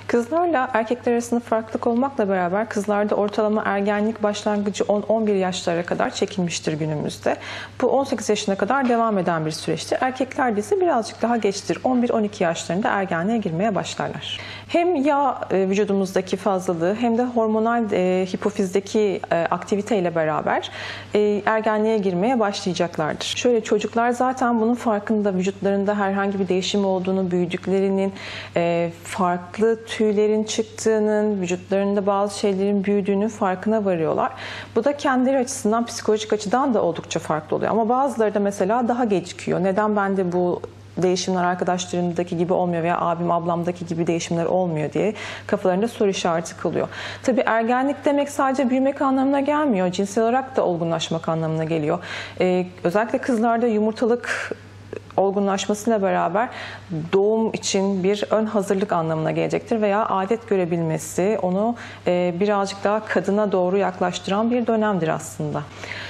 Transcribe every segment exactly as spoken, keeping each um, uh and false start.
Kızlarla erkekler arasında farklılık olmakla beraber kızlarda ortalama ergenlik başlangıcı on on bir yaşlara kadar çekilmiştir günümüzde. Bu on sekiz yaşına kadar devam eden bir süreçtir. Erkeklerde ise birazcık daha geçtir. on bir on iki yaşlarında ergenliğe girmeye başlarlar. Hem yağ e, vücudumuzdaki fazlalığı hem de hormonal e, hipofizdeki e, aktivite ile beraber e, ergenliğe girmeye başlayacaklardır. Şöyle, çocuklar zaten bunun farkında, vücutlarında herhangi bir değişim olduğunu, büyüdüklerinin, e, farklı tüylerin çıktığının, vücutlarında bazı şeylerin büyüdüğünün farkına varıyorlar. Bu da kendileri açısından, psikolojik açıdan da oldukça farklı oluyor. Ama bazıları da mesela daha gecikiyor. Neden ben de bu değişimler arkadaşlarımdaki gibi olmuyor veya abim ablamdaki gibi değişimler olmuyor diye kafalarında soru işareti kalıyor. Tabii ergenlik demek sadece büyümek anlamına gelmiyor. Cinsel olarak da olgunlaşmak anlamına geliyor. Ee, özellikle kızlarda yumurtalık olgunlaşmasıyla beraber doğum için bir ön hazırlık anlamına gelecektir veya adet görebilmesi onu e, birazcık daha kadına doğru yaklaştıran bir dönemdir aslında.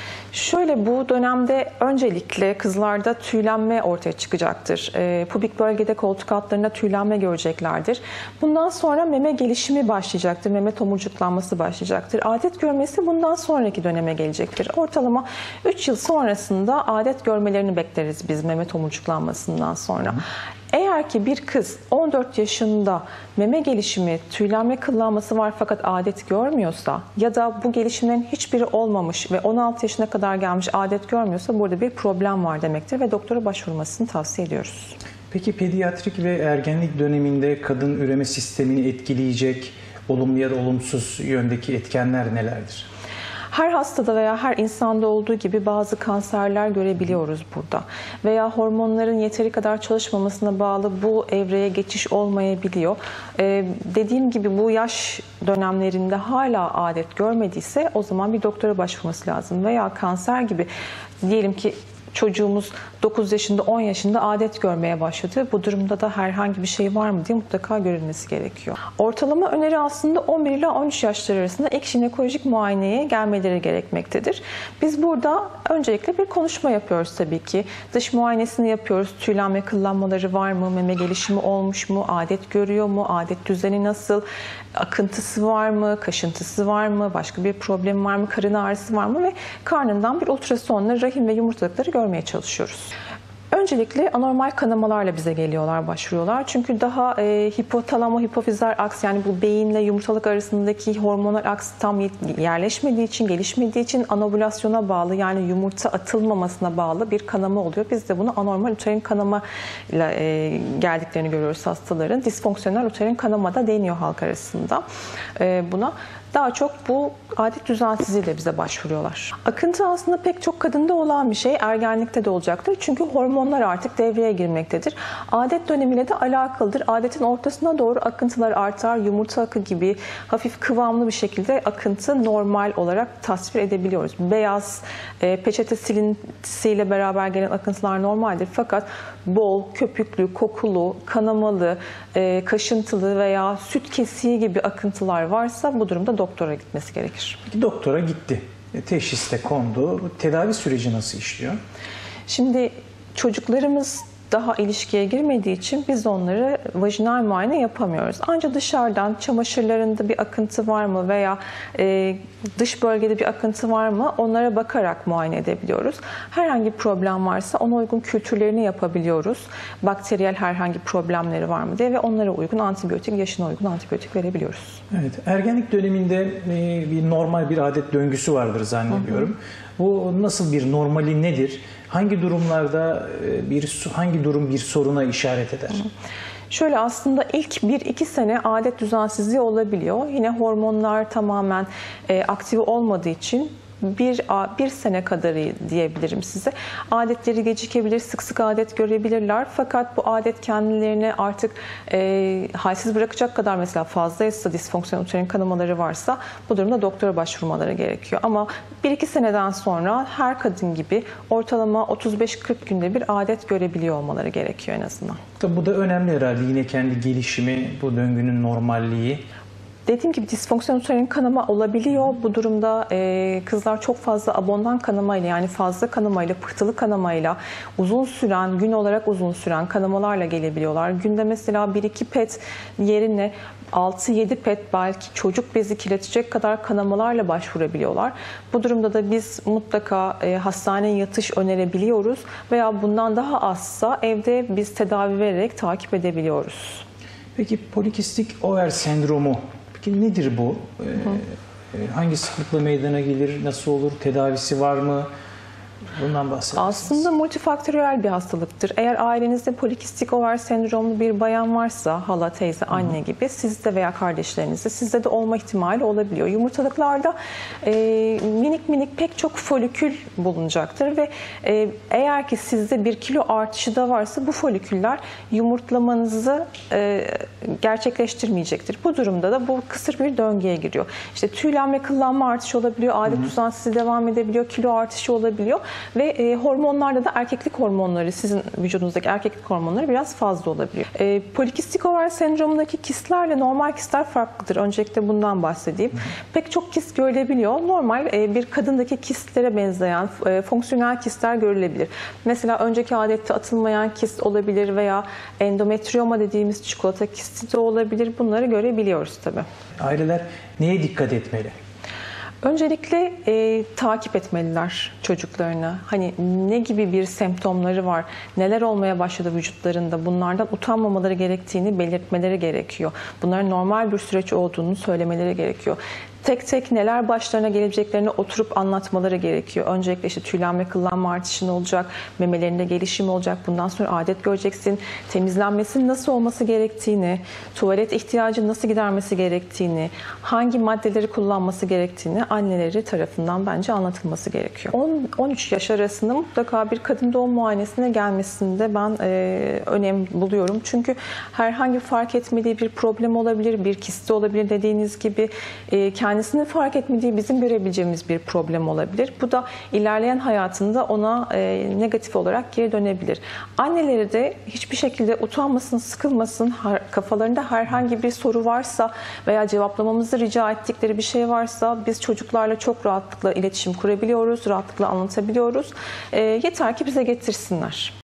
Şöyle, bu dönemde öncelikle kızlarda tüylenme ortaya çıkacaktır. E, pubik bölgede koltuk altlarında tüylenme göreceklerdir. Bundan sonra meme gelişimi başlayacaktır. Meme tomurcuklanması başlayacaktır. Adet görmesi bundan sonraki döneme gelecektir. Ortalama üç yıl sonrasında adet görmelerini bekleriz biz meme tomurcuklanmasından sonra. Eğer ki bir kız on dört yaşında meme gelişimi, tüylenme, kıllanması var fakat adet görmüyorsa ya da bu gelişimlerin hiçbiri olmamış ve on altı yaşına kadar gelmiş adet görmüyorsa burada bir problem var demektir ve doktora başvurmasını tavsiye ediyoruz. Peki pediatrik ve ergenlik döneminde kadın üreme sistemini etkileyecek olumlu ya da olumsuz yöndeki etkenler nelerdir? Her hastada veya her insanda olduğu gibi bazı kanserler görebiliyoruz burada. Veya hormonların yeteri kadar çalışmamasına bağlı bu evreye geçiş olmayabiliyor. Ee, dediğim gibi bu yaş dönemlerinde hala adet görmediyse o zaman bir doktora başvurması lazım. Veya kanser gibi, diyelim ki çocuğumuz dokuz yaşında, on yaşında adet görmeye başladı. Bu durumda da herhangi bir şey var mı diye mutlaka görülmesi gerekiyor. Ortalama öneri aslında on bir ila on üç yaşları arasında ilk jinekolojik muayeneye gelmeleri gerekmektedir. Biz burada öncelikle bir konuşma yapıyoruz tabii ki. Dış muayenesini yapıyoruz. Tüylenme, kıllanmaları var mı? Meme gelişimi olmuş mu? Adet görüyor mu? Adet düzeni nasıl? Akıntısı var mı? Kaşıntısı var mı? Başka bir problem var mı? Karın ağrısı var mı? Ve karnından bir ultrasonla rahim ve yumurtalıkları görmeye çalışıyoruz. Öncelikle anormal kanamalarla bize geliyorlar, başvuruyorlar. Çünkü daha e, hipotalamo hipofizer aks, yani bu beyinle yumurtalık arasındaki hormonal aks tam yerleşmediği için, gelişmediği için anovülasyona bağlı, yani yumurta atılmamasına bağlı bir kanama oluyor. Biz de bunu anormal uterin kanama ile e, geldiklerini görüyoruz hastaların. Disfonksiyonel uterin kanama da deniyor halk arasında e, buna. Daha çok bu adet düzensizliğiyle bize başvuruyorlar. Akıntı aslında pek çok kadında olan bir şey. Ergenlikte de olacaktır. Çünkü hormonlar artık devreye girmektedir. Adet dönemiyle de alakalıdır. Adetin ortasına doğru akıntılar artar. Yumurta akı gibi hafif kıvamlı bir şekilde akıntı normal olarak tasvir edebiliyoruz. Beyaz e, peçete silintisiyle beraber gelen akıntılar normaldir. Fakat bol, köpüklü, kokulu, kanamalı, e, kaşıntılı veya süt kesiği gibi akıntılar varsa bu durumda doktora gitmesi gerekir. Peki doktora gitti, teşhis de kondu. Tedavi süreci nasıl işliyor? Şimdi çocuklarımız daha ilişkiye girmediği için biz onları vajinal muayene yapamıyoruz. Ancak dışarıdan çamaşırlarında bir akıntı var mı veya e, dış bölgede bir akıntı var mı onlara bakarak muayene edebiliyoruz. Herhangi bir problem varsa ona uygun kültürlerini yapabiliyoruz. Bakteriyel herhangi problemleri var mı diye ve onlara uygun antibiyotik, yaşına uygun antibiyotik verebiliyoruz. Evet, ergenlik döneminde e, bir normal bir adet döngüsü vardır zannediyorum. Hı hı. Bu nasıl bir normali nedir? Hangi durumlarda bir hangi durum bir soruna işaret eder? Şöyle, aslında ilk bir iki sene adet düzensizliği olabiliyor. Yine hormonlar tamamen e, aktif olmadığı için bir, bir sene kadarı diyebilirim size. Adetleri gecikebilir, sık sık adet görebilirler. Fakat bu adet kendilerini artık e, halsiz bırakacak kadar mesela fazlaysa, disfonksiyonel uterin kanamaları varsa bu durumda doktora başvurmaları gerekiyor. Ama bir iki seneden sonra her kadın gibi ortalama otuz beş kırk günde bir adet görebiliyor olmaları gerekiyor en azından. Tabii bu da önemli herhalde. Yine kendi gelişimi, bu döngünün normalliği. Dediğim gibi disfonksiyonel uterin kanama olabiliyor. Bu durumda e, kızlar çok fazla abondan kanamayla, yani fazla kanamayla, pıhtılı kanamayla, uzun süren, gün olarak uzun süren kanamalarla gelebiliyorlar. Günde mesela bir iki pet yerine altı yedi pet, belki çocuk bezi kirletecek kadar kanamalarla başvurabiliyorlar. Bu durumda da biz mutlaka e, hastaneye yatış önerebiliyoruz veya bundan daha azsa evde biz tedavi vererek takip edebiliyoruz. Peki polikistik over sendromu, peki nedir bu? Ee, hangi sıklıkla meydana gelir, nasıl olur, tedavisi var mı? Bundan bahsedersiniz. Aslında multifaktöriyel bir hastalıktır. Eğer ailenizde polikistik over sendromlu bir bayan varsa, hala, teyze, anne gibi, sizde veya kardeşlerinizde, sizde de olma ihtimali olabiliyor. Yumurtalıklarda e, minik minik pek çok folikül bulunacaktır ve e, eğer ki sizde bir kilo artışı da varsa bu foliküller yumurtlamanızı e, gerçekleştirmeyecektir. Bu durumda da bu kısır bir döngüye giriyor. İşte tüylenme, kıllanma artışı olabiliyor, adet düzensiz devam edebiliyor, kilo artışı olabiliyor. Ve e, hormonlarda da erkeklik hormonları, sizin vücudunuzdaki erkeklik hormonları biraz fazla olabiliyor. E, polikistik over sendromundaki kistlerle normal kistler farklıdır. Öncelikle bundan bahsedeyim. Hı hı. Pek çok kist görülebiliyor. Normal e, bir kadındaki kistlere benzeyen e, fonksiyonel kistler görülebilir. Mesela önceki adette atılmayan kist olabilir veya endometrioma dediğimiz çikolata kisti de olabilir. Bunları görebiliyoruz tabii. Aileler neye dikkat etmeli? Öncelikle e, takip etmeliler çocuklarını. Hani ne gibi bir semptomları var, neler olmaya başladı vücutlarında, bunlardan utanmamaları gerektiğini belirtmeleri gerekiyor. Bunların normal bir süreç olduğunu söylemeleri gerekiyor. Tek tek neler başlarına gelebileceklerini oturup anlatmaları gerekiyor. Öncelikle işte tüylenme, kıllanma artışı olacak, memelerinde gelişim olacak, bundan sonra adet göreceksin, temizlenmesinin nasıl olması gerektiğini, tuvalet ihtiyacı nasıl gidermesi gerektiğini, hangi maddeleri kullanması gerektiğini anneleri tarafından bence anlatılması gerekiyor. on on üç yaş arasında mutlaka bir kadın doğum muayenesine gelmesinde ben e, önem buluyorum. Çünkü herhangi fark etmediği bir problem olabilir, bir kisti olabilir, dediğiniz gibi e, kendisini fark etmediği bizim görebileceğimiz bir problem olabilir. Bu da ilerleyen hayatında ona e, negatif olarak geri dönebilir. Anneleri de hiçbir şekilde utanmasın, sıkılmasın, kafalarında herhangi bir soru varsa veya cevaplamamızı rica ettikleri bir şey varsa biz çocuklarla çok rahatlıkla iletişim kurabiliyoruz, rahatlıkla anlatabiliyoruz. E, yeter ki bize getirsinler.